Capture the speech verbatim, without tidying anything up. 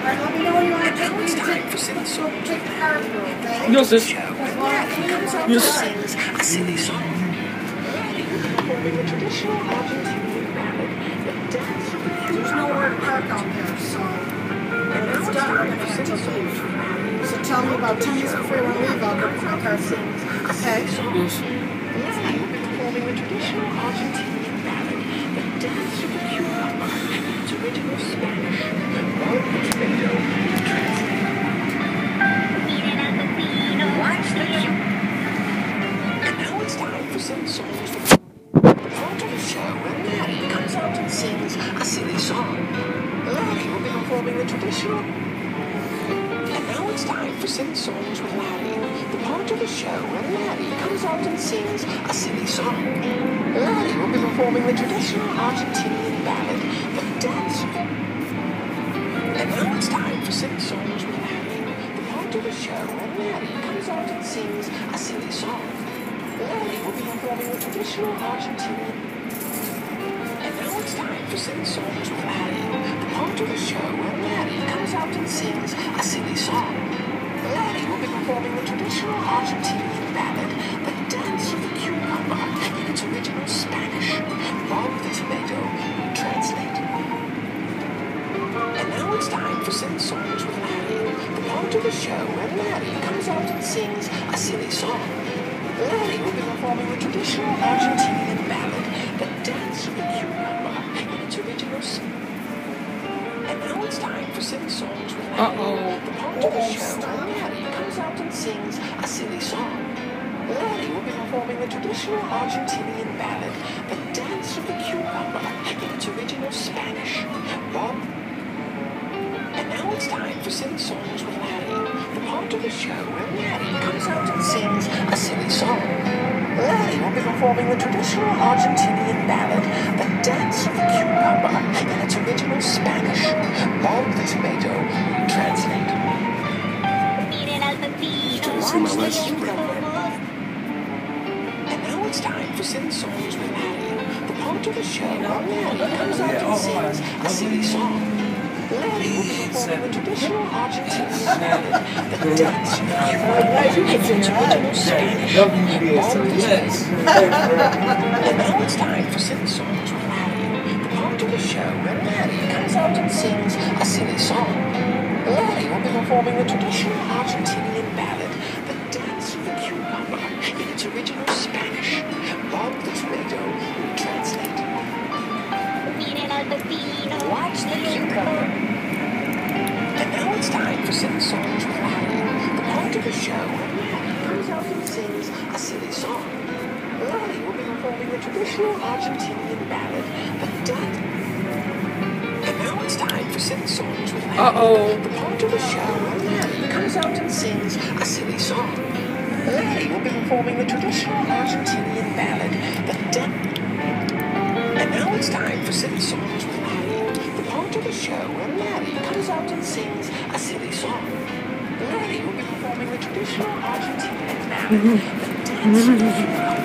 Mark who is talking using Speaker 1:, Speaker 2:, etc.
Speaker 1: Alright, let me know when you want to take me to take, take the car through, okay?
Speaker 2: Yes, yes.
Speaker 1: Yes.
Speaker 3: A silly song.
Speaker 1: There's nowhere to park out there, so when it's done, we're going to have to leave. So tell me about ten minutes before you want to leave, I'll go put the car through. Okay?
Speaker 2: Yes.
Speaker 3: Performing the traditional Argentinian ballad, the dance of the cucumber, in its original Spanish, all tomato, translated. Watch the cucumber. And now it's time for some songs from part of the show where Maddie comes out and sings a silly song. Maddie will be performing the traditional. And now it's time for Sing Songs with Maddie, the part of the show where Maddie comes out and sings a silly song. Maddie will be performing the traditional Argentinian ballad, The Dance. And now it's time for Sing Songs with Maddie, the part of the show where Maddie comes out and sings a silly song. Maddie will be performing the traditional Argentinian. And now it's time for Sing Songs with Maddie, the part of the show where Maddie comes out and sings a silly song. Maddie will be performing the traditional Argentinian ballad, The Dance of the Cucumber, in its original Spanish, Bob the Tomato, translated. And now it's time for Sing Songs with Maddie, the part of the show where Maddie comes out and sings a silly song. Maddie will be performing the traditional Argentinian ballad, The Dance of the Cucumber, in its original Spanish. And now it's time for Sing Songs with Maddie,
Speaker 2: Uh-oh.
Speaker 3: the part of the show where Maddie comes out and sings a silly song. Maddie will be performing the traditional Argentinian ballad, The Dance of the Cucumber, in its original Spanish, Bob. And now it's time for Sing Songs with Maddie, the part of the show where Maddie comes out and sings a silly song. Maddie will be performing the traditional Argentinian ballad, The Dance of the Cucumber, in its original Spanish, Bob the Tomato, translated.
Speaker 2: See my list.
Speaker 3: And now it's time for Sing Songs with Maddie, the part of the show where Maddie comes out and sings a silly song. Maddie will be performing the traditional Argentinian ballad, The Dance of the Cucumber, in its original Spanish, Bob the Tomato. And now it's time for Sing Songs with Maddie, the part of the show where Maddie comes out and sings a silly song. Maddie will be performing the traditional Argentinian ballad, The Dance of the Cucumber, in its original Spanish, Bob the Tomato, translated. Watch the cucumber. And now it's time for Sing Songs with Maddie, the part of the show where Maddie comes out and sings a silly song. Maddie will be performing the traditional Argentinian ballad, The Dance. And now it's time for Sing Songs with Maddie,
Speaker 2: Uh-oh.
Speaker 3: the part of the show where Maddie comes out and sings a silly song. Maddie will be performing the traditional Argentinian ballad, The Dance. And now it's time for Sing Songs with Maddie, the part of the show where Maddie comes out and sings a silly song. Maddie will be performing the traditional Argentinian ballad, The Dance of the Cucumber.